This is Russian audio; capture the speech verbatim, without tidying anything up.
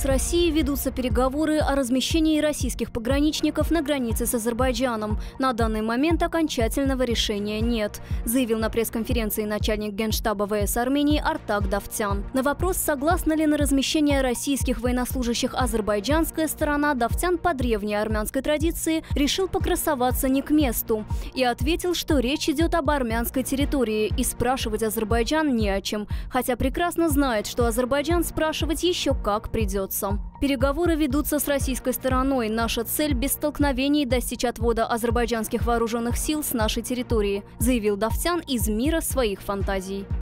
с Россией ведутся переговоры о размещении российских пограничников на границе с Азербайджаном. На данный момент окончательного решения нет, заявил на пресс-конференции начальник Генштаба ВС Армении Артак Давтян. На вопрос, согласна ли на размещение российских военнослужащих азербайджанская сторона, Давтян по древней армянской традиции решил покрасоваться не к месту и ответил, что речь идет об армянской территории и спрашивать Азербайджан не о чем, хотя прекрасно знает, что Азербайджан спрашивать еще как придется. Переговоры ведутся с российской стороной. Наша цель – без столкновений достичь отвода азербайджанских вооруженных сил с нашей территории, заявил Давтян из мира своих фантазий.